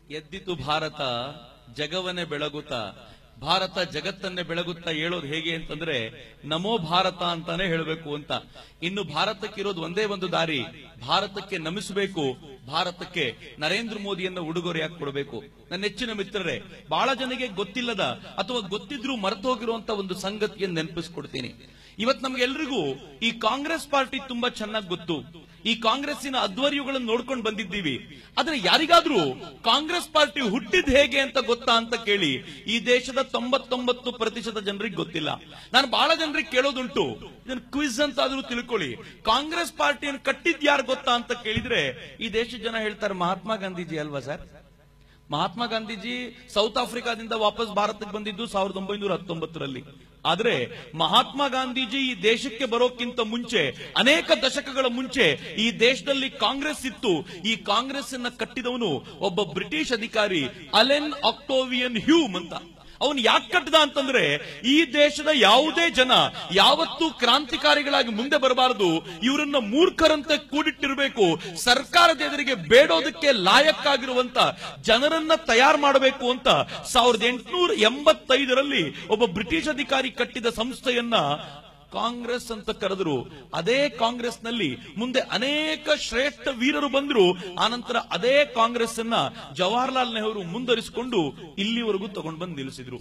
ಎದ್ದಿತು ಭಾರತ ಜಗವನ್ನೇ ಬೆಳಗುತ್ತಾ, ಭಾರತ ಜಗತ್ತನ್ನೇ ಬೆಳಗುತ್ತಾ ಹೇಳೋದು ಹೇಗೆ ಅಂತಂದ್ರೆ ನಮೋ ಭಾರತ ಅಂತಾನೆ ಹೇಳಬೇಕು ಅಂತ. ಇನ್ನು ಭಾರತಕ್ಕಿರೋದು ಒಂದೇ ಒಂದು ದಾರಿ, ಭಾರತಕ್ಕೆ ನಮಿಸಬೇಕು, ಭಾರತಕ್ಕೆ ನರೇಂದ್ರ ಮೋದಿಯನ್ನ ಉಡುಗೊರೆಯಾಗಿ ಕೊಡಬೇಕು. ನನ್ನ ನೆಚ್ಚಿನ ಮಿತ್ರರೇ, ಬಹಳ ಜನಕ್ಕೆ ಗೊತ್ತಿಲ್ಲದ ಅಥವಾ ಗೊತ್ತಿದ್ರೂ ಮರೆತೋಗಿರುವಂತ ಒಂದು ಸಂಗತಿಯನ್ನು ನೆನಪಿಸ್ಕೊಡ್ತೀನಿ. ಇವತ್ತು ನಮ್ಗೆಲ್ರಿಗೂ ಈ ಕಾಂಗ್ರೆಸ್ ಪಾರ್ಟಿ ತುಂಬಾ ಚೆನ್ನಾಗಿ ಗೊತ್ತು. ಈ ಕಾಂಗ್ರೆಸ್ಸಿನ ಅಧ್ವರ್ಯಗಳನ್ನು ನೋಡ್ಕೊಂಡು ಬಂದಿದ್ದೀವಿ. ಆದ್ರೆ ಯಾರಿಗಾದ್ರೂ ಕಾಂಗ್ರೆಸ್ ಪಾರ್ಟಿ ಹುಟ್ಟಿದ್ ಹೇಗೆ ಅಂತ ಗೊತ್ತಾ ಅಂತ ಕೇಳಿ ಈ ದೇಶದ 99% ಜನರಿಗೆ ಗೊತ್ತಿಲ್ಲ. ನಾನು ಬಹಳ ಜನರಿಗೆ ಕೇಳೋದುಂಟು, ಇದನ್ನ ಕ್ವಿಜ್ ಅಂತ ಆದ್ರೂ ತಿಳ್ಕೊಳ್ಳಿ, ಕಾಂಗ್ರೆಸ್ ಪಾರ್ಟಿಯನ್ನು ಕಟ್ಟಿದ್ ಯಾರು ಗೊತ್ತಾ ಅಂತ ಕೇಳಿದ್ರೆ ಈ ದೇಶದ ಜನ ಹೇಳ್ತಾರೆ ಮಹಾತ್ಮ ಗಾಂಧೀಜಿ ಅಲ್ವಾ ಸರ್. ಮಹಾತ್ಮ ಗಾಂಧೀಜಿ ಸೌತ್ ಆಫ್ರಿಕಾದಿಂದ ವಾಪಸ್ ಭಾರತಕ್ಕೆ ಬಂದಿದ್ದು 1919ರಲ್ಲಿ. ಆದ್ರೆ ಮಹಾತ್ಮ ಗಾಂಧೀಜಿ ಈ ದೇಶಕ್ಕೆ ಬರೋಕ್ಕಿಂತ ಮುಂಚೆ, ಅನೇಕ ದಶಕಗಳ ಮುಂಚೆ ಈ ದೇಶದಲ್ಲಿ ಕಾಂಗ್ರೆಸ್ ಇತ್ತು. ಈ ಕಾಂಗ್ರೆಸ್ ಅನ್ನ ಕಟ್ಟಿದವನು ಒಬ್ಬ ಬ್ರಿಟಿಷ್ ಅಧಿಕಾರಿ ಅಲೆನ್ ಆಕ್ಟೋವಿಯನ್ ಹ್ಯೂಮ್ ಅಂತ. ಅವನು ಯಾಕೆ ಕಟ್ಟದ ಅಂತಂದ್ರೆ ಈ ದೇಶದ ಯಾವುದೇ ಜನ ಯಾವತ್ತೂ ಕ್ರಾಂತಿಕಾರಿಗಳಾಗಿ ಮುಂದೆ ಬರಬಾರದು, ಇವರನ್ನ ಮೂರ್ಖರಂತೆ ಕೂಡಿಟ್ಟಿರಬೇಕು, ಸರ್ಕಾರದ ಎದುರಿಗೆ ಬೇಡೋದಕ್ಕೆ ಲಾಯಕ್ಕಾಗಿರುವಂತ ಜನರನ್ನ ತಯಾರು ಮಾಡಬೇಕು ಅಂತ 1885ರಲ್ಲಿ ಒಬ್ಬ ಬ್ರಿಟಿಷ್ ಅಧಿಕಾರಿ ಕಟ್ಟಿದ ಸಂಸ್ಥೆಯನ್ನ ಕಾಂಗ್ರೆಸ್ ಅಂತ ಕರೆದ್ರು. ಅದೇ ಕಾಂಗ್ರೆಸ್ ನಲ್ಲಿ ಮುಂದೆ ಅನೇಕ ಶ್ರೇಷ್ಠ ವೀರರು ಬಂದ್ರು. ಆನಂತರ ಅದೇ ಕಾಂಗ್ರೆಸ್ ಅನ್ನ ಜವಾಹರ್ಲಾಲ್ ನೆಹರು ಮುಂದುವರಿಸಿಕೊಂಡು ಇಲ್ಲಿವರೆಗೂ ತಗೊಂಡು ಬಂದು ನಿಲ್ಲಿಸಿದ್ರು.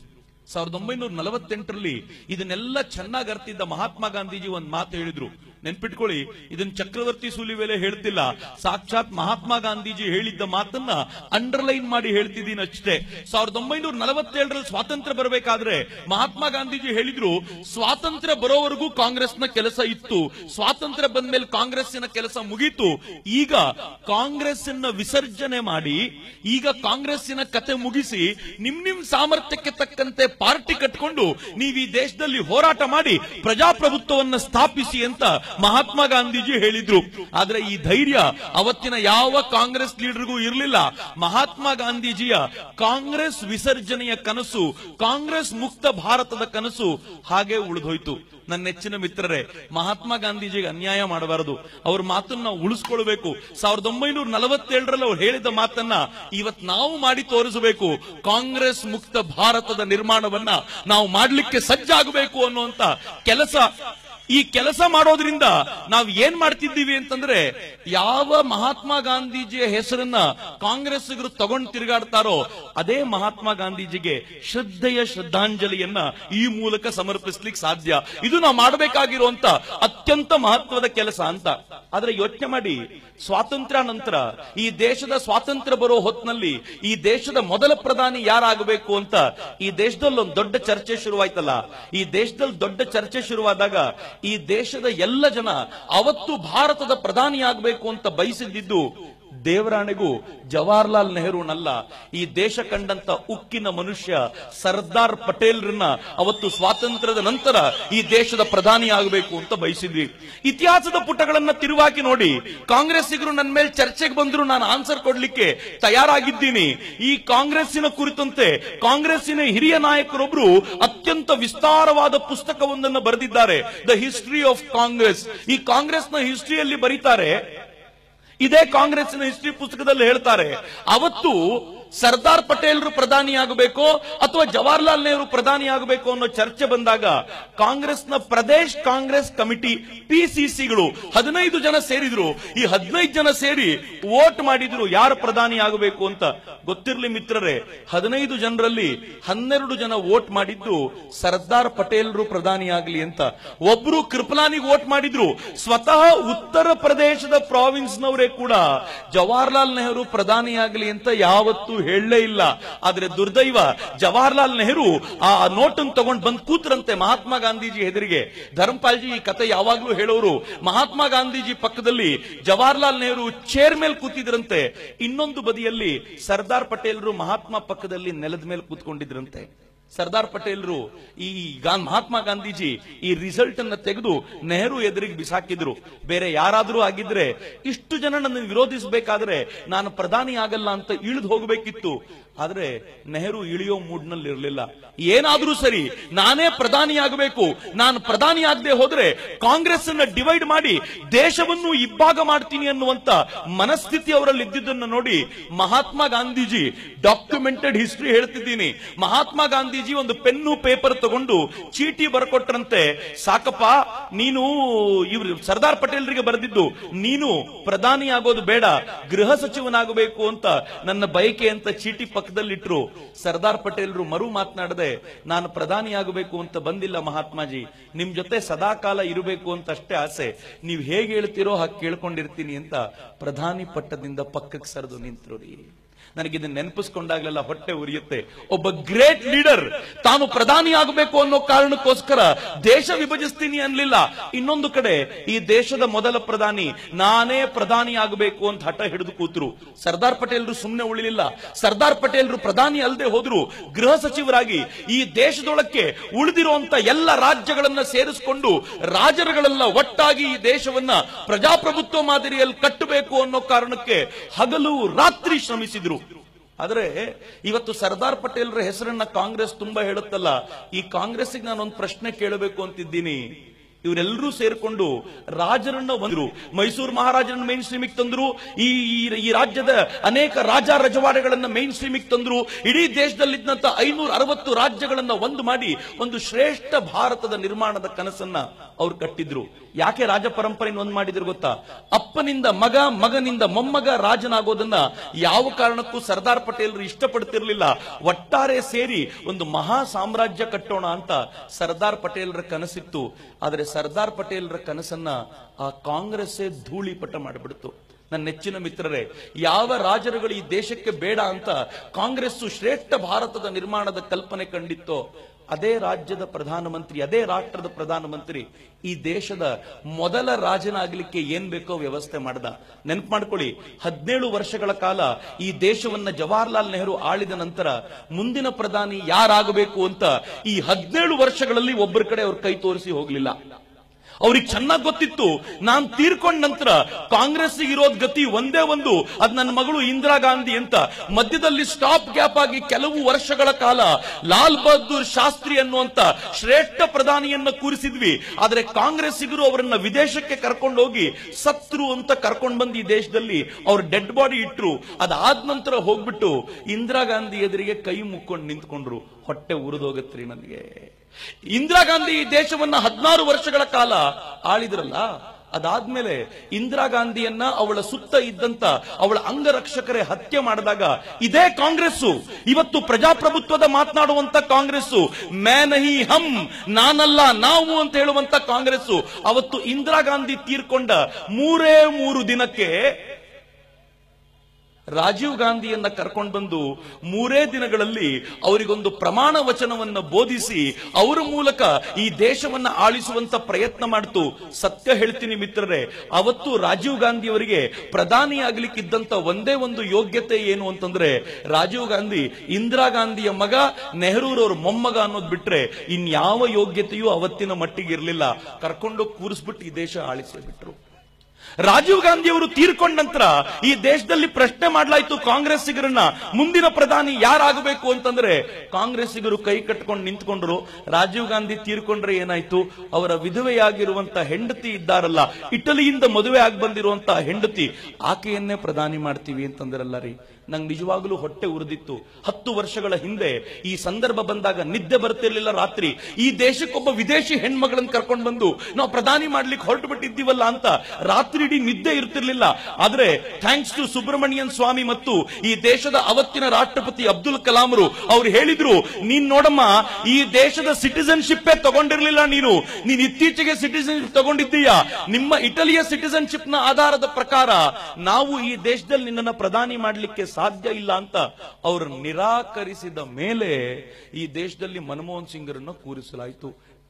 1948ರಲ್ಲಿ ಇದನ್ನೆಲ್ಲ ಚೆನ್ನಾಗಿ ಅರ್ತಿದ್ದ ಮಹಾತ್ಮ ಗಾಂಧೀಜಿ ಒಂದ್ ಮಾತು ಹೇಳಿದ್ರು, ನೆನ್ಪಿಟ್ಕೊಳ್ಳಿ, ಇದನ್ನ ಚಕ್ರವರ್ತಿ ಸೂಲಿವೇಲೆ ಹೇಳ್ತಿಲ್ಲ, ಸಾಕ್ಷಾತ್ ಮಹಾತ್ಮ ಗಾಂಧೀಜಿ ಹೇಳಿದ್ದ ಮಾತನ್ನ ಅಂಡರ್ಲೈನ್ ಮಾಡಿ ಹೇಳ್ತಿದ್ದೀನಿ ಅಷ್ಟೇ. 1947ರಲ್ಲಿ ಸ್ವಾತಂತ್ರ್ಯ ಬರಬೇಕಾದ್ರೆ ಮಹಾತ್ಮ ಗಾಂಧೀಜಿ ಹೇಳಿದ್ರು, ಸ್ವಾತಂತ್ರ್ಯ ಬರೋವರೆಗೂ ಕಾಂಗ್ರೆಸ್ನ ಕೆಲಸ ಇತ್ತು, ಸ್ವಾತಂತ್ರ್ಯ ಬಂದ್ಮೇಲೆ ಕಾಂಗ್ರೆಸ್ಸಿನ ಕೆಲಸ ಮುಗೀತು, ಈಗ ಕಾಂಗ್ರೆಸ್ಸನ್ನ ವಿಸರ್ಜನೆ ಮಾಡಿ, ಈಗ ಕಾಂಗ್ರೆಸ್ಸಿನ ಕತೆ ಮುಗಿಸಿ ನಿಮ್ ಸಾಮರ್ಥ್ಯಕ್ಕೆ ತಕ್ಕಂತೆ ಪಾರ್ಟಿ ಕಟ್ಕೊಂಡು ನೀವು ಈ ದೇಶದಲ್ಲಿ ಹೋರಾಟ ಮಾಡಿ ಪ್ರಜಾಪ್ರಭುತ್ವವನ್ನು ಸ್ಥಾಪಿಸಿ ಅಂತ ಮಹಾತ್ಮ ಗಾಂಧೀಜಿ ಹೇಳಿದ್ರು. ಆದ್ರೆ ಈ ಧೈರ್ಯ ಅವತ್ತಿನ ಯಾವ ಕಾಂಗ್ರೆಸ್ ಲೀಡರ್ಗೂ ಇರಲಿಲ್ಲ. ಮಹಾತ್ಮ ಗಾಂಧೀಜಿಯ ಕಾಂಗ್ರೆಸ್ ವಿಸರ್ಜನೆಯ ಕನಸು, ಕಾಂಗ್ರೆಸ್ ಮುಕ್ತ ಭಾರತದ ಕನಸು ಹಾಗೆ ಉಳಿದೋಯ್ತು. ನನ್ನ ನೆಚ್ಚಿನ ಮಿತ್ರರೇ, ಮಹಾತ್ಮ ಗಾಂಧೀಜಿಗೆ ಅನ್ಯಾಯ ಮಾಡಬಾರದು, ಅವ್ರ ಮಾತನ್ನ ಉಳಿಸ್ಕೊಳ್ಬೇಕು. 1947ರಲ್ಲಿ ಅವ್ರು ಹೇಳಿದ ಮಾತನ್ನ ಇವತ್ತು ನಾವು ಮಾಡಿ ತೋರಿಸಬೇಕು. ಕಾಂಗ್ರೆಸ್ ಮುಕ್ತ ಭಾರತದ ನಿರ್ಮಾಣವನ್ನ ನಾವು ಮಾಡ್ಲಿಕ್ಕೆ ಸಜ್ಜಾಗಬೇಕು ಅನ್ನುವಂತ ಕೆಲಸ. ಈ ಕೆಲಸ ಮಾಡೋದ್ರಿಂದ ನಾವು ಏನ್ ಮಾಡ್ತಿದ್ದೀವಿ ಅಂತಂದ್ರೆ, ಯಾವ ಮಹಾತ್ಮ ಗಾಂಧೀಜಿಯ ಹೆಸರನ್ನ ಕಾಂಗ್ರೆಸ್ಸಿಗರು ತಗೊಂಡು ತಿರುಗಾಡ್ತಾರೋ ಅದೇ ಮಹಾತ್ಮ ಗಾಂಧೀಜಿಗೆ ಶ್ರದ್ಧೆಯ ಶ್ರದ್ಧಾಂಜಲಿಯನ್ನ ಈ ಮೂಲಕ ಸಮರ್ಪಿಸ್ಲಿಕ್ಕೆ ಸಾಧ್ಯ. ಇದು ನಾವು ಮಾಡಬೇಕಾಗಿರುವಂತ ಅತ್ಯಂತ ಮಹತ್ವದ ಕೆಲಸ ಅಂತ. ಆದ್ರೆ ಯೋಚನೆ ಮಾಡಿ, ಸ್ವಾತಂತ್ರ್ಯ ನಂತರ ಈ ದೇಶದ ಸ್ವಾತಂತ್ರ್ಯ ಬರೋ ಹೊತ್ನಲ್ಲಿ ಈ ದೇಶದ ಮೊದಲ ಪ್ರಧಾನಿ ಯಾರಾಗಬೇಕು ಅಂತ ಈ ದೇಶದಲ್ಲಿ ಒಂದು ದೊಡ್ಡ ಚರ್ಚೆ ಶುರುವಾಯ್ತಲ್ಲ. ಈ ದೇಶದಲ್ಲಿ ದೊಡ್ಡ ಚರ್ಚೆ ಶುರುವಾದಾಗ ಈ ದೇಶದ ಎಲ್ಲ ಜನ ಅವತ್ತು ಭಾರತದ ಪ್ರಧಾನಿಯಾಗಬೇಕು ಅಂತ ಬಯಸಿದ್ದು ದೇವರಾಣೆಗೂ ಜವಾಹರ್ಲಾಲ್ ನೆಹರೂನಲ್ಲ, ಈ ದೇಶ ಕಂಡಂತ ಉಕ್ಕಿನ ಮನುಷ್ಯ ಸರ್ದಾರ್ ಪಟೇಲ್ರನ್ನ ಅವತ್ತು ಸ್ವಾತಂತ್ರ್ಯದ ನಂತರ ಈ ದೇಶದ ಪ್ರಧಾನಿ ಆಗಬೇಕು ಅಂತ ಬಯಸಿದ್ವಿ. ಇತಿಹಾಸದ ಪುಟಗಳನ್ನ ತಿರುವಾಕಿ ನೋಡಿ, ಕಾಂಗ್ರೆಸ್ಸಿಗರು ನನ್ನ ಮೇಲೆ ಚರ್ಚೆಗೆ ಬಂದ್ರು, ನಾನು ಆನ್ಸರ್ ಕೊಡ್ಲಿಕ್ಕೆ ತಯಾರಾಗಿದ್ದೀನಿ. ಈ ಕಾಂಗ್ರೆಸ್ಸಿನ ಕುರಿತಂತೆ ಕಾಂಗ್ರೆಸ್ಸಿನ ಹಿರಿಯ ನಾಯಕರೊಬ್ರು ಅತ್ಯಂತ ವಿಸ್ತಾರವಾದ ಪುಸ್ತಕವೊಂದನ್ನು ಬರೆದಿದ್ದಾರೆ, ದ ಹಿಸ್ಟರಿ ಆಫ್ ಕಾಂಗ್ರೆಸ್. ಈ ಕಾಂಗ್ರೆಸ್ನ ಹಿಸ್ಟರಿಯಲ್ಲಿ ಬರೀತಾರೆ, ಇದೇ ಕಾಂಗ್ರೆಸ್ಸಿನ ಹಿಸ್ಟರಿ ಪುಸ್ತಕದಲ್ಲಿ ಹೇಳ್ತಾರೆ, ಅವತ್ತು ಸರ್ದಾರ್ ಪಟೇಲ್ರು ಪ್ರಧಾನಿಯಾಗಬೇಕು ಅಥವಾ ಜವಾಹರ್ಲಾಲ್ ನೆಹರು ಪ್ರಧಾನಿಯಾಗಬೇಕು ಅನ್ನೋ ಚರ್ಚೆ ಬಂದಾಗ ಕಾಂಗ್ರೆಸ್ನ ಪ್ರದೇಶ್ ಕಾಂಗ್ರೆಸ್ ಕಮಿಟಿ ಪಿಸಿಸಿಗಳು 15 ಜನ ಸೇರಿದ್ರು. ಈ 15 ಜನ ಸೇರಿ ವೋಟ್ ಮಾಡಿದ್ರು ಯಾರು ಪ್ರಧಾನಿ ಆಗಬೇಕು ಅಂತ. ಗೊತ್ತಿರ್ಲಿ ಮಿತ್ರರೇ, 15 ಜನರಲ್ಲಿ 12 ಜನ ವೋಟ್ ಮಾಡಿದ್ದು ಸರ್ದಾರ್ ಪಟೇಲ್ರು ಪ್ರಧಾನಿಯಾಗಲಿ ಅಂತ. ಒಬ್ರು ಕೃಪಲಾನಿಗೆ ವೋಟ್ ಮಾಡಿದ್ರು. ಸ್ವತಃ ಉತ್ತರ ಪ್ರದೇಶದ ಪ್ರಾವಿನ್ಸ್ನವರೇ ಕೂಡ ಜವಾಹರ್ಲಾಲ್ ನೆಹರು ಪ್ರಧಾನಿಯಾಗಲಿ ಅಂತ ಯಾವತ್ತೂ ಹೇಳಲೇ ಇಲ್ಲ. ಆದ್ರೆ ದುರ್ದೈವ, ಜವಾಹರ್ಲಾಲ್ ನೆಹರು ಆ ನೋಟನ್ನು ತಗೊಂಡು ಬಂದು ಕೂತ್ರಂತೆ ಮಹಾತ್ಮ ಗಾಂಧೀಜಿ ಎದುರಿಗೆ. ಧರ್ಮಪಾಲ್ಜಿ ಈ ಕತೆ ಯಾವಾಗ್ಲೂ ಹೇಳೋರು, ಮಹಾತ್ಮ ಗಾಂಧೀಜಿ ಪಕ್ಕದಲ್ಲಿ ಜವಾಹರ್ಲಾಲ್ ನೆಹರು ಚೇರ್ ಮೇಲೆ ಕೂತಿದ್ರಂತೆ, ಇನ್ನೊಂದು ಬದಿಯಲ್ಲಿ ಸರ್ದಾರ್ ಪಟೇಲ್ರು ಮಹಾತ್ಮ ಪಕ್ಕದಲ್ಲಿ ನೆಲದ ಮೇಲೆ ಕೂತ್ಕೊಂಡಿದ್ರಂತೆ. ಸರ್ದಾರ್ ಪಟೇಲ್ರು ಈ ಮಹಾತ್ಮ ಗಾಂಧೀಜಿ ಈ ರಿಸಲ್ಟ್ ಅನ್ನ ತೆಗೆದು ನೆಹರು ಎದುರಿಗೆ ಬಿಸಾಕಿದ್ರು. ಬೇರೆ ಯಾರಾದ್ರೂ ಆಗಿದ್ರೆ ಇಷ್ಟು ಜನ ನನ್ನ ವಿರೋಧಿಸಬೇಕಾದ್ರೆ ನಾನು ಪ್ರಧಾನಿ ಆಗಲ್ಲ ಅಂತ ಇಳಿದು ಹೋಗಬೇಕಿತ್ತು. ಆದ್ರೆ ನೆಹರು ಇಳಿಯೋ ಮೂಡ್ ನಲ್ಲಿ ಇರಲಿಲ್ಲ. ಏನಾದ್ರೂ ಸರಿ ನಾನೇ ಪ್ರಧಾನಿ ಆಗಬೇಕು, ನಾನು ಪ್ರಧಾನಿ ಆಗದೆ ಹೋದ್ರೆ ಕಾಂಗ್ರೆಸ್ ಅನ್ನ ಡಿವೈಡ್ ಮಾಡಿ ದೇಶವನ್ನು ಇಬ್ಬಾಗ ಮಾಡ್ತೀನಿ ಅನ್ನುವಂತ ಮನಸ್ಥಿತಿ ಅವರಲ್ಲಿ ಇದ್ದಿದ್ದನ್ನು ನೋಡಿ ಮಹಾತ್ಮ ಗಾಂಧೀಜಿ, ಡಾಕ್ಯುಮೆಂಟೆಡ್ ಹಿಸ್ಟ್ರಿ ಹೇಳ್ತಿದ್ದೀನಿ, ಮಹಾತ್ಮ ಗಾಂಧೀಜಿ ಒಂದು ಪೆನ್ನು ಪೇಪರ್ ತಗೊಂಡು ಚೀಟಿ ಬರ್ಕೊಟ್ರಂತೆ, ಸಾಕಪ್ಪ ನೀನು ಇವ್ರು ಸರ್ದಾರ್ ಪಟೇಲ್ರಿಗೆ ಬರೆದಿದ್ದು, ನೀನು ಪ್ರಧಾನಿ ಆಗೋದು ಬೇಡ, ಗೃಹ ಸಚಿವನಾಗಬೇಕು ಅಂತ ನನ್ನ ಬಯಕೆ ಅಂತ ಚೀಟಿ ಪಕ್ಕದಲ್ಲಿಟ್ರು. ಸರ್ದಾರ್ ಪಟೇಲ್ರು ಮರು ಮಾತನಾಡದೆ, ನಾನು ಪ್ರಧಾನಿ ಆಗಬೇಕು ಅಂತ ಬಂದಿಲ್ಲ ಮಹಾತ್ಮಾಜಿ, ನಿಮ್ ಜೊತೆ ಸದಾಕಾಲ ಇರಬೇಕು ಅಂತ ಅಷ್ಟೇ ಆಸೆ, ನೀವ್ ಹೇಗೆ ಹೇಳ್ತಿರೋ ಹಾಗೆ ಕೇಳ್ಕೊಂಡಿರ್ತೀನಿ ಅಂತ ಪ್ರಧಾನಿ ಪಟ್ಟದಿಂದ ಪಕ್ಕಕ್ಕೆ ಸರಿದು ನಿಂತರು ರೀ. ನನಗಿದನ್ನ ನೆನಪಿಸ್ಕೊಂಡಾಗ್ಲೆಲ್ಲ ಹೊಟ್ಟೆ ಉರಿಯುತ್ತೆ. ಒಬ್ಬ ಗ್ರೇಟ್ ಲೀಡರ್ ತಾನು ಪ್ರಧಾನಿ ಆಗಬೇಕು ಅನ್ನೋ ಕಾರಣಕ್ಕೋಸ್ಕರ ದೇಶ ವಿಭಜಿಸ್ತೀನಿ ಅನ್ಲಿಲ್ಲ. ಇನ್ನೊಂದು ಕಡೆ ಈ ದೇಶದ ಮೊದಲ ಪ್ರಧಾನಿ ನಾನೇ ಪ್ರಧಾನಿ ಆಗಬೇಕು ಅಂತ ಹಠ ಹಿಡಿದು ಕೂತರು. ಸರ್ದಾರ್ ಪಟೇಲ್ರು ಸುಮ್ಮನೆ ಉಳಿಲಿಲ್ಲ. ಸರ್ದಾರ್ ಪಟೇಲ್ರು ಪ್ರಧಾನಿ ಅಲ್ಲದೆ ಹೋದ್ರು ಗೃಹ ಸಚಿವರಾಗಿ ಈ ದೇಶದೊಳಕ್ಕೆ ಉಳಿದಿರುವಂತ ಎಲ್ಲ ರಾಜ್ಯಗಳನ್ನ ಸೇರಿಸಿಕೊಂಡು ರಾಜರುಗಳೆಲ್ಲ ಒಟ್ಟಾಗಿ ಈ ದೇಶವನ್ನ ಪ್ರಜಾಪ್ರಭುತ್ವ ಮಾದರಿಯಲ್ಲಿ ಕಟ್ಟಬೇಕು ಅನ್ನೋ ಕಾರಣಕ್ಕೆ ಹಗಲು ರಾತ್ರಿ ಶ್ರಮಿಸಿದ್ರು. ಆದ್ರೆ ಇವತ್ತು ಸರ್ದಾರ್ ಪಟೇಲ್ರ ಹೆಸರನ್ನ ಕಾಂಗ್ರೆಸ್ ತುಂಬಾ ಹೇಳುತ್ತಲ್ಲ, ಈ ಕಾಂಗ್ರೆಸ್ಗೆ ನಾನೊಂದು ಪ್ರಶ್ನೆ ಕೇಳಬೇಕು ಅಂತಿದ್ದೀನಿ. ಇವರೆಲ್ಲರೂ ಸೇರ್ಕೊಂಡು ರಾಜರನ್ನ ಬಂದ್ರು, ಮೈಸೂರು ಮಹಾರಾಜರನ್ನ ಮೇನ್ ಸ್ಟ್ರೀಮಿಗೆ ತಂದ್ರು, ಈ ರಾಜ್ಯದ ಅನೇಕ ರಾಜ ರಜವಾಡೆಗಳನ್ನ ಮೇನ್ ಸ್ಟ್ರೀಮಿಗೆ ತಂದ್ರು, ಇಡೀ ದೇಶದಲ್ಲಿದ್ದಂತ 560 ರಾಜ್ಯಗಳನ್ನ ಒಂದು ಮಾಡಿ ಒಂದು ಶ್ರೇಷ್ಠ ಭಾರತದ ನಿರ್ಮಾಣದ ಕನಸನ್ನ ಅವ್ರು ಕಟ್ಟಿದ್ರು. ಯಾಕೆ ರಾಜ ಪರಂಪರೆಯನ್ನು ಒಂದ್ ಮಾಡಿದ್ರು ಗೊತ್ತಾ? ಅಪ್ಪನಿಂದ ಮಗ, ಮಗನಿಂದ ಮೊಮ್ಮಗ ರಾಜನಾಗೋದನ್ನ ಯಾವ ಕಾರಣಕ್ಕೂ ಸರ್ದಾರ್ ಪಟೇಲ್ರು ಇಷ್ಟಪಡ್ತಿರ್ಲಿಲ್ಲ. ಒಟ್ಟಾರೆ ಸೇರಿ ಒಂದು ಮಹಾ ಸಾಮ್ರಾಜ್ಯ ಕಟ್ಟೋಣ ಅಂತ ಸರ್ದಾರ್ ಪಟೇಲ್ರ ಕನಸಿತ್ತು. ಆದ್ರೆ ಸರ್ದಾರ್ ಪಟೇಲ್ರ ಕನಸನ್ನ ಆ ಕಾಂಗ್ರೆಸ್ಸೇ ಧೂಳಿಪಟ ಮಾಡಿಬಿಡ್ತು. ನನ್ನ ನೆಚ್ಚಿನ ಮಿತ್ರರೇ, ಯಾವ ರಾಜರುಗಳು ಈ ದೇಶಕ್ಕೆ ಬೇಡ ಅಂತ ಕಾಂಗ್ರೆಸ್ ಶ್ರೇಷ್ಠ ಭಾರತದ ನಿರ್ಮಾಣದ ಕಲ್ಪನೆ ಕಂಡಿತ್ತೋ ಅದೇ ರಾಜ್ಯದ ಪ್ರಧಾನಮಂತ್ರಿ, ಅದೇ ರಾಷ್ಟ್ರದ ಪ್ರಧಾನಮಂತ್ರಿ ಈ ದೇಶದ ಮೊದಲ ರಾಜನಾಗಲಿಕ್ಕೆ ಏನ್ ಬೇಕೋ ವ್ಯವಸ್ಥೆ ಮಾಡ್ದ. ನೆನಪು ಮಾಡ್ಕೊಳ್ಳಿ, 17 ವರ್ಷಗಳ ಕಾಲ ಈ ದೇಶವನ್ನ ಜವಾಹರ್ಲಾಲ್ ನೆಹರು ಆಳಿದ ನಂತರ ಮುಂದಿನ ಪ್ರಧಾನಿ ಯಾರಾಗಬೇಕು ಅಂತ ಈ 17 ವರ್ಷಗಳಲ್ಲಿ ಒಬ್ಬರ ಕಡೆ ಅವ್ರ ಕೈ ತೋರಿಸಿ ಹೋಗ್ಲಿಲ್ಲ. ಅವ್ರಿಗೆ ಚೆನ್ನಾಗಿ ಗೊತ್ತಿತ್ತು, ನಾನ್ ತೀರ್ಕೊಂಡ ನಂತರ ಕಾಂಗ್ರೆಸ್ ಇರೋದ್ ಗತಿ ಒಂದೇ ಒಂದು, ಅದ್ ನನ್ನ ಮಗಳು ಇಂದಿರಾ ಗಾಂಧಿ ಅಂತ. ಮಧ್ಯದಲ್ಲಿ ಸ್ಟಾಪ್ ಗ್ಯಾಪ್ ಆಗಿ ಕೆಲವು ವರ್ಷಗಳ ಕಾಲ ಲಾಲ್ ಬಹದ್ದೂರ್ ಶಾಸ್ತ್ರಿ ಅನ್ನುವಂತ ಶ್ರೇಷ್ಠ ಪ್ರಧಾನಿಯನ್ನ ಕೂರಿಸಿದ್ವಿ. ಆದ್ರೆ ಕಾಂಗ್ರೆಸ್ಸಿಗರು ಅವರನ್ನ ವಿದೇಶಕ್ಕೆ ಕರ್ಕೊಂಡು ಹೋಗಿ ಸತ್ರು ಅಂತ ಕರ್ಕೊಂಡು ಬಂದು ಈ ದೇಶದಲ್ಲಿ ಅವ್ರ ಡೆಡ್ ಬಾಡಿ ಇಟ್ರು. ಅದಾದ ನಂತರ ಹೋಗ್ಬಿಟ್ಟು ಇಂದಿರಾ ಗಾಂಧಿ ಎದುರಿಗೆ ಕೈ ಮುಕ್ಕೊಂಡು ನಿಂತ್ಕೊಂಡ್ರು. ಹೊಟ್ಟೆ ಉರಿದೋಗತ್ರಿ ನನಗೆ. ಇಂದಿರಾ ಗಾಂಧಿ ಈ ದೇಶವನ್ನ 16 ವರ್ಷಗಳ ಕಾಲ ಆಳಿದ್ರಲ್ಲ, ಅದಾದ್ಮೇಲೆ ಇಂದಿರಾ ಗಾಂಧಿಯನ್ನ ಅವಳ ಸುತ್ತ ಇದ್ದಂತ ಅವಳ ಅಂಗರಕ್ಷಕರೇ ಹತ್ಯೆ ಮಾಡಿದಾಗ ಇದೇ ಕಾಂಗ್ರೆಸ್ಸು, ಇವತ್ತು ಪ್ರಜಾಪ್ರಭುತ್ವದ ಮಾತನಾಡುವಂತ ಕಾಂಗ್ರೆಸ್ಸು, ಮೈ ನಹಿ ಹಮ್, ನಾನಲ್ಲ ನಾವು ಅಂತ ಹೇಳುವಂತ ಕಾಂಗ್ರೆಸ್ಸು, ಅವತ್ತು ಇಂದಿರಾ ಗಾಂಧಿ ತೀರ್ಕೊಂಡ 3 ದಿನಕ್ಕೆ ರಾಜೀವ್ ಗಾಂಧಿಯನ್ನ ಕರ್ಕೊಂಡು ಬಂದು 3 ದಿನಗಳಲ್ಲಿ ಅವರಿಗೊಂದು ಪ್ರಮಾಣ ವಚನವನ್ನ ಬೋಧಿಸಿ ಅವರ ಮೂಲಕ ಈ ದೇಶವನ್ನ ಆಳಿಸುವಂತ ಪ್ರಯತ್ನ ಮಾಡಿತು. ಸತ್ಯ ಹೇಳ್ತೀನಿ ಮಿತ್ರರೇ, ಅವತ್ತು ರಾಜೀವ್ ಗಾಂಧಿ ಅವರಿಗೆ ಪ್ರಧಾನಿ ಆಗ್ಲಿಕ್ಕಿದ್ದಂತ ಒಂದೇ ಒಂದು ಯೋಗ್ಯತೆ ಏನು ಅಂತಂದ್ರೆ, ರಾಜೀವ್ ಗಾಂಧಿ ಇಂದಿರಾ ಗಾಂಧಿಯ ಮಗ, ನೆಹರೂರವ್ರ ಮೊಮ್ಮಗ ಅನ್ನೋದು ಬಿಟ್ರೆ ಇನ್ಯಾವ ಯೋಗ್ಯತೆಯೂ ಅವತ್ತಿನ ಮಟ್ಟಿಗೆ ಇರಲಿಲ್ಲ. ಕರ್ಕೊಂಡು ಕೂರಿಸ್ಬಿಟ್ಟು ಈ ದೇಶ ಆಳಿಸೇ ಬಿಟ್ರು. ರಾಜೀವ್ ಗಾಂಧಿ ಅವರು ತೀರ್ಕೊಂಡ ನಂತರ ಈ ದೇಶದಲ್ಲಿ ಪ್ರಶ್ನೆ ಮಾಡಲಾಯಿತು ಕಾಂಗ್ರೆಸ್ಸಿಗರನ್ನ, ಮುಂದಿನ ಪ್ರಧಾನಿ ಯಾರಾಗಬೇಕು ಅಂತಂದ್ರೆ ಕಾಂಗ್ರೆಸ್ಸಿಗರು ಕೈ ಕಟ್ಕೊಂಡು ನಿಂತ್ಕೊಂಡ್ರು. ರಾಜೀವ್ ಗಾಂಧಿ ತೀರ್ಕೊಂಡ್ರೆ ಏನಾಯ್ತು, ಅವರ ವಿಧವೆಯಾಗಿರುವಂತ ಹೆಂಡತಿ ಇದ್ದಾರಲ್ಲ, ಇಟಲಿಯಿಂದ ಮದುವೆ ಆಗಿ ಬಂದಿರುವಂತ ಹೆಂಡತಿ, ಆಕೆಯನ್ನೇ ಪ್ರಧಾನಿ ಮಾಡ್ತೀವಿ ಅಂತಂದ್ರಲ್ಲ ರೀ. ನಂಗೆ ನಿಜವಾಗ್ಲೂ ಹೊಟ್ಟೆ ಉರಿದಿತ್ತು. 10 ವರ್ಷಗಳ ಹಿಂದೆ ಈ ಸಂದರ್ಭ ಬಂದಾಗ ನಿದ್ದೆ ಬರ್ತಿರ್ಲಿಲ್ಲ ರಾತ್ರಿ. ಈ ದೇಶಕ್ಕೊಬ್ಬ ವಿದೇಶಿ ಹೆಣ್ಮಗಳನ್ನ ಕರ್ಕೊಂಡು ಬಂದು ನಾವು ಪ್ರಧಾನಿ ಮಾಡ್ಲಿಕ್ಕೆ ಹೊರಟು ಬಿಟ್ಟಿದ್ದೀವಲ್ಲ ಅಂತ ರಾತ್ರಿ ಇಡೀ ನಿದ್ದೆ ಇರ್ತಿರ್ಲಿಲ್ಲ. ಆದ್ರೆ ಥ್ಯಾಂಕ್ಸ್ ಟು ಸುಬ್ರಹ್ಮಣ್ಯನ್ ಸ್ವಾಮಿ ಮತ್ತು ಈ ದೇಶದ ಅವತ್ತಿನ ರಾಷ್ಟ್ರಪತಿ ಅಬ್ದುಲ್ ಕಲಾಂರು ಅವ್ರು ಹೇಳಿದ್ರು, ನೀನ್ ನೋಡಮ್ಮ, ಈ ದೇಶದ ಸಿಟಿಸನ್ಶಿಪ್ ತಗೊಂಡಿರ್ಲಿಲ್ಲ, ನೀನು ಇತ್ತೀಚೆಗೆ ಸಿಟಿಸನ್ಶಿಪ್ ತಗೊಂಡಿದ್ದೀಯಾ, ನಿಮ್ಮ ಇಟಲಿಯ ಸಿಟಿಸನ್ಶಿಪ್ ನ ಆಧಾರದ ಪ್ರಕಾರ ನಾವು ಈ ದೇಶದಲ್ಲಿ ನಿನ್ನನ್ನು ಪ್ರಧಾನಿ ಮಾಡ್ಲಿಕ್ಕೆ ಸಾಧ್ಯ ಇಲ್ಲ ಅಂತ ಅವರು ನಿರಾಕರಿಸಿದ ಮೇಲೆ ಈ ದೇಶದಲ್ಲಿ ಮನಮೋಹನ್ ಸಿಂಗ್ರನ್ನ ಕೂರಿಸಲಾಯಿತು.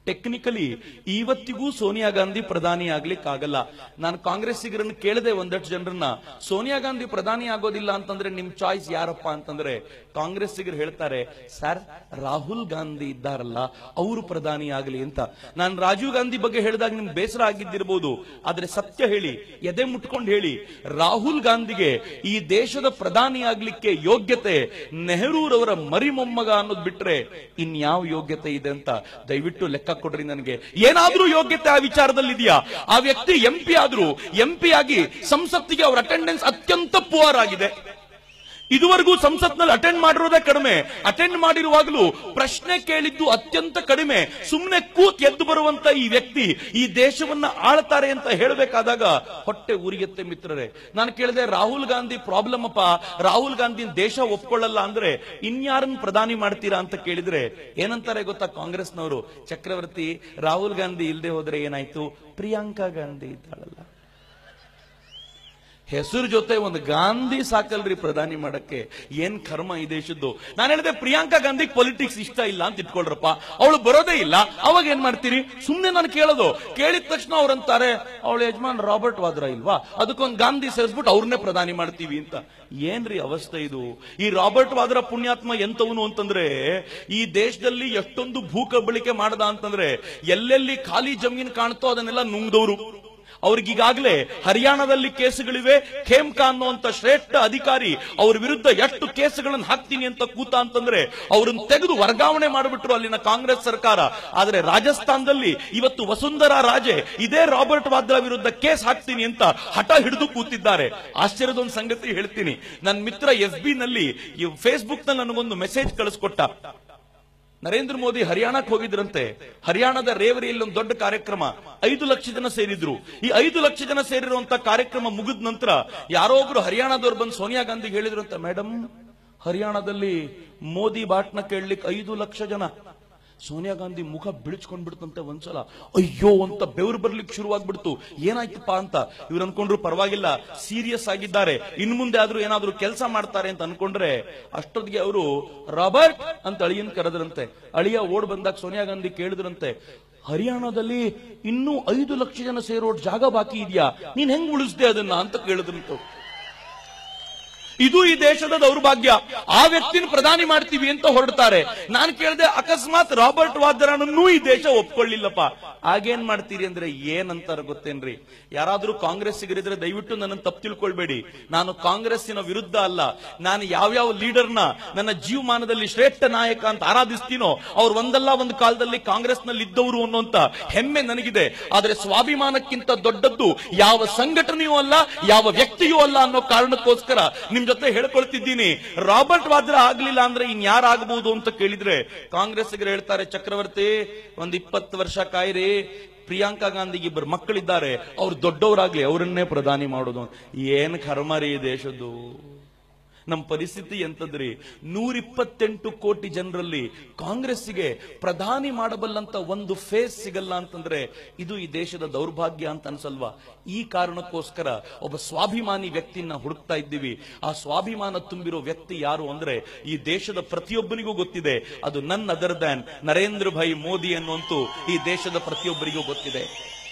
ಟೆಕ್ನಿಕಲಿ ಇವತ್ತಿಗೂ ಸೋನಿಯಾ ಗಾಂಧಿ ಪ್ರಧಾನಿ ಆಗ್ಲಿಕ್ಕೆ ಆಗಲ್ಲ. ನಾನು ಕಾಂಗ್ರೆಸ್ಸಿಗರನ್ನು ಕೇಳದೆ ಒಂದಷ್ಟು ಜನರನ್ನ, ಸೋನಿಯಾ ಗಾಂಧಿ ಪ್ರಧಾನಿ ಆಗೋದಿಲ್ಲ ಅಂತಂದ್ರೆ ನಿಮ್ ಚಾಯ್ಸ್ ಯಾರಪ್ಪ ಅಂತಂದ್ರೆ ಕಾಂಗ್ರೆಸ್ಸಿಗರು ಹೇಳ್ತಾರೆ, ಸರ್ ರಾಹುಲ್ ಗಾಂಧಿ ಇದ್ದಾರಲ್ಲ ಅವರು ಪ್ರಧಾನಿ ಆಗಲಿ ಅಂತ. ನಾನು ರಾಜೀವ್ ಗಾಂಧಿ ಬಗ್ಗೆ ಹೇಳಿದಾಗ ನಿಮ್ಗೆ ಬೇಸರ ಆಗಿದ್ದಿರಬಹುದು, ಆದ್ರೆ ಸತ್ಯ ಹೇಳಿ, ಎದೆ ಮುಟ್ಕೊಂಡು ಹೇಳಿ, ರಾಹುಲ್ ಗಾಂಧಿಗೆ ಈ ದೇಶದ ಪ್ರಧಾನಿ ಆಗ್ಲಿಕ್ಕೆ ಯೋಗ್ಯತೆ ನೆಹರೂರವರ ಮರಿ ಮೊಮ್ಮಗ ಅನ್ನೋದು ಬಿಟ್ರೆ ಇನ್ಯಾವ ಯೋಗ್ಯತೆ ಇದೆ ಅಂತ ದಯವಿಟ್ಟು ಲೆಕ್ಕ ಕೊಡ್ರಿ. ನನಗೆ ಏನಾದ್ರೂ ಯೋಗ್ಯತೆ ಆ ವಿಚಾರದಲ್ಲಿ ಇದೆಯಾ? ಆ ವ್ಯಕ್ತಿ ಎಂಪಿ ಆಗಿ ಸಂಸತ್ತಿಗೆ ಅವರ ಅಟೆಂಡೆನ್ಸ್ ಅತ್ಯಂತ ಪುವರ್ ಆಗಿದೆ. ಇದುವರೆಗೂ ಸಂಸತ್ನಲ್ಲಿ ಅಟೆಂಡ್ ಮಾಡಿರೋದೇ ಕಡಿಮೆ, ಅಟೆಂಡ್ ಮಾಡಿರುವಾಗಲೂ ಪ್ರಶ್ನೆ ಕೇಳಿದ್ದು ಅತ್ಯಂತ ಕಡಿಮೆ. ಸುಮ್ಮನೆ ಕೂತ್ ಎದ್ದು ಬರುವಂತ ಈ ವ್ಯಕ್ತಿ ಈ ದೇಶವನ್ನ ಆಳ್ತಾರೆ ಅಂತ ಹೇಳಬೇಕಾದಾಗ ಹೊಟ್ಟೆ ಉರಿಯತ್ತೆ ಮಿತ್ರರೇ. ನಾನು ಕೇಳಿದೆ, ರಾಹುಲ್ ಗಾಂಧಿ ಪ್ರಾಬ್ಲಮ್ ಅಪ್ಪ, ರಾಹುಲ್ ಗಾಂಧಿ ದೇಶ ಒಪ್ಕೊಳ್ಳಲ್ಲ ಅಂದ್ರೆ ಇನ್ಯಾರನ್ನ ಪ್ರಧಾನಿ ಮಾಡ್ತೀರಾ ಅಂತ ಕೇಳಿದ್ರೆ ಏನಂತಾರೆ ಗೊತ್ತಾ ಕಾಂಗ್ರೆಸ್ನವರು? ಚಕ್ರವರ್ತಿ, ರಾಹುಲ್ ಗಾಂಧಿ ಇಲ್ಲದೆ ಹೋದ್ರೆ ಏನಾಯ್ತು, ಪ್ರಿಯಾಂಕಾ ಗಾಂಧಿ ಇದ್ದಾಳಲ್ಲ. ಹೆಸರು ಜೊತೆ ಒಂದು ಗಾಂಧಿ ಸಾಕಲ್ರಿ ಪ್ರಧಾನಿ ಮಾಡಕ್ಕೆ. ಏನ್ ಕರ್ಮ ಈ ದೇಶದ್ದು. ನಾನು ಹೇಳಿದೆ, ಪ್ರಿಯಾಂಕಾ ಗಾಂಧಿ ಪೊಲಿಟಿಕ್ಸ್ ಇಷ್ಟ ಇಲ್ಲ ಅಂತ ಇಟ್ಕೊಳ್ರಪ್ಪ, ಅವಳು ಬರೋದೇ ಇಲ್ಲ, ಅವಾಗ ಏನ್ ಮಾಡ್ತೀರಿ? ಸುಮ್ನೆ ನಾನು ಕೇಳೋದು, ಕೇಳಿದ ತಕ್ಷಣ ಅವ್ರಂತಾರೆ ಅವಳ ಯಜಮಾನ್ ರಾಬರ್ಟ್ ವಾದ್ರಾ ಇಲ್ವಾ, ಅದಕ್ಕೊಂದು ಗಾಂಧಿ ಸೇರಿಸ್ಬಿಟ್ಟು ಅವ್ರನ್ನೇ ಪ್ರಧಾನಿ ಮಾಡ್ತೀವಿ ಅಂತ. ಏನ್ರಿ ಅವಸ್ಥೆ ಇದು? ಈ ರಾಬರ್ಟ್ ವಾದ್ರಾ ಪುಣ್ಯಾತ್ಮ ಎಂತವನು ಅಂತಂದ್ರೆ, ಈ ದೇಶದಲ್ಲಿ ಎಷ್ಟೊಂದು ಭೂಕಬಳಿಕೆ ಮಾಡದ ಅಂತಂದ್ರೆ ಎಲ್ಲೆಲ್ಲಿ ಖಾಲಿ ಜಮೀನು ಕಾಣ್ತೋ ಅದನ್ನೆಲ್ಲ ನುಂಗ್ದವ್ರು. ಅವ್ರಿಗೀಗಾಗಲೇ ಹರಿಯಾಣದಲ್ಲಿ ಕೇಸುಗಳಿವೆ. ಖೇಮ್ಕಾ ಅನ್ನುವಂತ ಶ್ರೇಷ್ಠ ಅಧಿಕಾರಿ ಅವ್ರ ವಿರುದ್ಧ ಎಷ್ಟು ಕೇಸುಗಳನ್ನು ಹಾಕ್ತೀನಿ ಅಂತ ಕೂತ ಅಂತಂದ್ರೆ ಅವ್ರನ್ನ ತೆಗೆದು ವರ್ಗಾವಣೆ ಮಾಡಿಬಿಟ್ರು ಅಲ್ಲಿನ ಕಾಂಗ್ರೆಸ್ ಸರ್ಕಾರ. ಆದ್ರೆ ರಾಜಸ್ಥಾನದಲ್ಲಿ ಇವತ್ತು ವಸುಂಧರಾ ರಾಜೆ ಇದೇ ರಾಬರ್ಟ್ ವಾದ್ರಾ ವಿರುದ್ಧ ಕೇಸ್ ಹಾಕ್ತೀನಿ ಅಂತ ಹಠ ಹಿಡಿದು ಕೂತಿದ್ದಾರೆ. ಆಶ್ಚರ್ಯದ ಒಂದು ಸಂಗತಿ ಹೇಳ್ತೀನಿ. ನನ್ನ ಮಿತ್ರ FB ನಲ್ಲಿ, ಫೇಸ್ಬುಕ್ ನಲ್ಲಿ ನನಗೊಂದು ಮೆಸೇಜ್ ಕಳಿಸ್ಕೊಟ್ಟ. ನರೇಂದ್ರ ಮೋದಿ ಹರಿಯಾಣಕ್ಕೆ ಹೋಗಿದ್ರಂತೆ. ಹರಿಯಾಣದ ರೇವರಿಯಲ್ಲಿ ಒಂದು ದೊಡ್ಡ ಕಾರ್ಯಕ್ರಮ, 5 ಲಕ್ಷ ಜನ ಸೇರಿದ್ರು. ಈ 5 ಲಕ್ಷ ಜನ ಸೇರಿರುವಂತ ಕಾರ್ಯಕ್ರಮ ಮುಗಿದ ನಂತರ ಯಾರೋ ಒಬ್ರು ಹರಿಯಾಣದವ್ರು ಬಂದು ಸೋನಿಯಾ ಗಾಂಧಿಗೆ ಹೇಳಿದ್ರು ಅಂತ, ಮೇಡಮ್ ಹರಿಯಾಣದಲ್ಲಿ ಮೋದಿ ಭಾಷಣ ಕೇಳಲಿಕ್ಕೆ 5 ಲಕ್ಷ ಜನ. ಸೋನಿಯಾ ಗಾಂಧಿ ಮುಖ ಬಿಳಿಸ್ಕೊಂಡ್ಬಿಡ್ತಂತೆ ಒಂದ್ಸಲ. ಅಯ್ಯೋ ಅಂತ ಬೆವರು ಬರ್ಲಿಕ್ಕೆ ಶುರುವಾಗ್ಬಿಡ್ತು. ಏನಾಯ್ತಪ್ಪ ಅಂತ ಇವ್ರು ಅನ್ಕೊಂಡ್ರು, ಪರವಾಗಿಲ್ಲ ಸೀರಿಯಸ್ ಆಗಿದ್ದಾರೆ, ಇನ್ ಮುಂದೆ ಆದ್ರೂ ಏನಾದ್ರೂ ಕೆಲಸ ಮಾಡ್ತಾರೆ ಅಂತ ಅನ್ಕೊಂಡ್ರೆ ಅಷ್ಟೊತ್ತಿಗೆ ಅವರು ರಾಬರ್ಟ್ ಅಂತ ಅಳಿಯನ್ ಕರೆದ್ರಂತೆ. ಅಳಿಯ ಓಡ್ ಬಂದಾಗ ಸೋನಿಯಾ ಗಾಂಧಿ ಕೇಳಿದ್ರಂತೆ, ಹರಿಯಾಣದಲ್ಲಿ ಇನ್ನೂ 5 ಲಕ್ಷ ಜನ ಸೇರೋ ಜಾಗ ಬಾಕಿ ಇದೆಯಾ, ನೀನ್ ಹೆಂಗ್ ಉಳಿಸ್ದೆ ಅದನ್ನ ಅಂತ ಕೇಳಿದ್ರಂತ. ಇದು ಈ ದೇಶದ ದೌರ್ಭಾಗ್ಯ. ಆ ವ್ಯಕ್ತಿನ ಪ್ರಧಾನಿ ಮಾಡ್ತೀವಿ ಅಂತ ಹೊರಡ್ತಾರೆ. ನಾನು ಕೇಳಿದೆ, ಅಕಸ್ಮಾತ್ ರಾಬರ್ಟ್ ವಾದ್ರಾನನ್ನೂ ಈ ದೇಶ ಒಪ್ಕೊಳ್ಳಿಲ್ಲಪ್ಪ, ಆಗೇನ್ ಮಾಡ್ತೀರಿ ಅಂದ್ರೆ ಏನಂತಾರ ಗೊತ್ತೇನ್ರಿ? ಯಾರಾದ್ರೂ ಕಾಂಗ್ರೆಸ್ಸಿಗರಿದ್ರೆ ದಯವಿಟ್ಟು ನನ್ನನ್ನು ತಪ್ಪು ತಿಳ್ಕೊಳ್ಬೇಡಿ. ನಾನು ಕಾಂಗ್ರೆಸ್ಸಿನ ವಿರುದ್ಧ ಅಲ್ಲ. ನಾನು ಯಾವ್ಯಾವ ಲೀಡರ್ನ ನನ್ನ ಜೀವಮಾನದಲ್ಲಿ ಶ್ರೇಷ್ಠ ನಾಯಕ ಅಂತ ಆರಾಧಿಸ್ತೀನೋ ಅವ್ರು ಒಂದಲ್ಲ ಒಂದು ಕಾಲದಲ್ಲಿ ಕಾಂಗ್ರೆಸ್ ನಲ್ಲಿ ಇದ್ದವರು ಅನ್ನುವಂತ ಹೆಮ್ಮೆ ನನಗಿದೆ. ಆದ್ರೆ ಸ್ವಾಭಿಮಾನಕ್ಕಿಂತ ದೊಡ್ಡದ್ದು ಯಾವ ಸಂಘಟನೆಯೂ ಅಲ್ಲ, ಯಾವ ವ್ಯಕ್ತಿಯೂ ಅಲ್ಲ ಅನ್ನೋ ಕಾರಣಕ್ಕೋಸ್ಕರ ನಿಮ್ ಜೊತೆ ಹೇಳ್ಕೊಳ್ತಿದ್ದೀನಿ. ರಾಬರ್ಟ್ ವಾದ್ರಾ ಆಗ್ಲಿಲ್ಲ ಅಂದ್ರೆ ಇನ್ಯಾರಾಗಬಹುದು ಅಂತ ಕೇಳಿದ್ರೆ ಕಾಂಗ್ರೆಸ್ಸಿಗರು ಹೇಳ್ತಾರೆ, ಚಕ್ರವರ್ತಿ ಒಂದ್ 20 ವರ್ಷ ಕಾಯಿರಿ, ಪ್ರಿಯಾಂಕಾ ಗಾಂಧಿಗೆ 2 ಮಕ್ಕಳಿದ್ದಾರೆ, ಅವ್ರು ದೊಡ್ಡವರಾಗ್ಲಿ, ಅವರನ್ನೇ ಪ್ರಧಾನಿ ಮಾಡೋದು. ಏನ್ ಕರ್ಮ ರೀ ದೇಶದ್ದು. ನಮ್ಮ ಪರಿಸ್ಥಿತಿ ಎಂತದ್ರಿ? 128 ಕೋಟಿ ಜನರಲ್ಲಿ ಕಾಂಗ್ರೆಸ್ಸಿಗೆ ಪ್ರಧಾನಿ ಮಾಡಬಲ್ಲಂತ ಒಂದು ಫೇಸ್ ಸಿಗಲ್ಲ ಅಂತಂದ್ರೆ ಇದು ಈ ದೇಶದ ದೌರ್ಭಾಗ್ಯ ಅಂತ ಅನ್ಸಲ್ವಾ? ಈ ಕಾರಣಕ್ಕೋಸ್ಕರ ಒಬ್ಬ ಸ್ವಾಭಿಮಾನಿ ವ್ಯಕ್ತಿನ ಹುಡುಕ್ತಾ ಇದ್ದೀವಿ. ಆ ಸ್ವಾಭಿಮಾನ ತುಂಬಿರೋ ವ್ಯಕ್ತಿ ಯಾರು ಅಂದ್ರೆ ಈ ದೇಶದ ಪ್ರತಿಯೊಬ್ಬನಿಗೂ ಗೊತ್ತಿದೆ, ಅದು none other than Narendra Bhai Modi ಅನ್ನುವಂತೂ ಈ ದೇಶದ ಪ್ರತಿಯೊಬ್ಬರಿಗೂ ಗೊತ್ತಿದೆ.